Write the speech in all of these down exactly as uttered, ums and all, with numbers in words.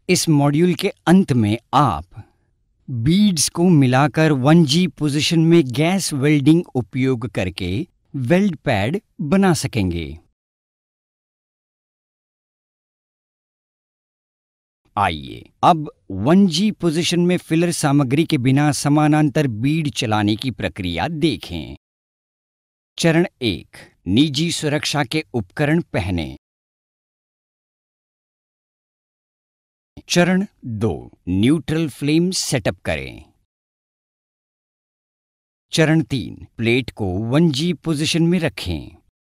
इस मॉड्यूल के अंत में आप बीड्स को मिलाकर वन जी पोजीशन में गैस वेल्डिंग उपयोग करके वेल्ड पैड बना सकेंगे। आइए अब वन जी पोजीशन में फिलर सामग्री के बिना समानांतर बीड चलाने की प्रक्रिया देखें। चरण एक, निजी सुरक्षा के उपकरण पहनें। चरण दो, न्यूट्रल फ्लेम सेटअप करें। चरण तीन, प्लेट को वन जी पोजीशन में रखें।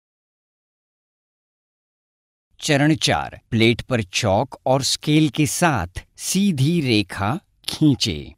चरण चार, प्लेट पर चॉक और स्केल के साथ सीधी रेखा खींचें।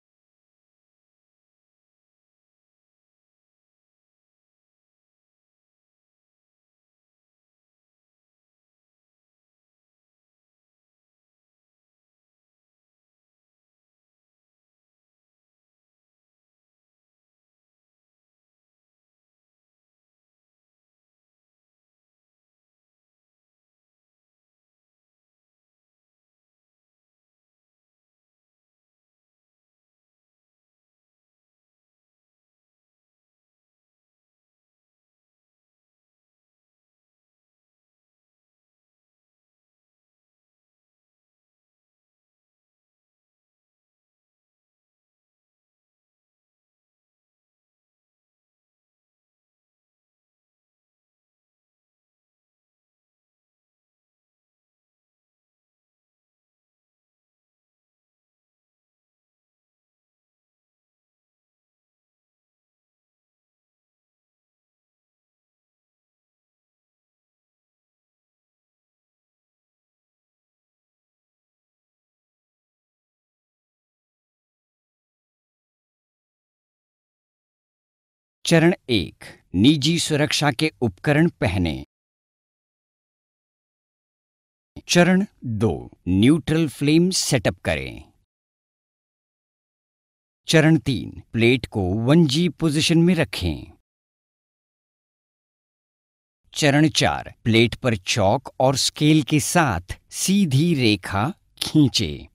चरण एक, निजी सुरक्षा के उपकरण पहनें। चरण दो, न्यूट्रल फ्लेम सेटअप करें। चरण तीन, प्लेट को वन जी पोजीशन में रखें। चरण चार, प्लेट पर चॉक और स्केल के साथ सीधी रेखा खींचें।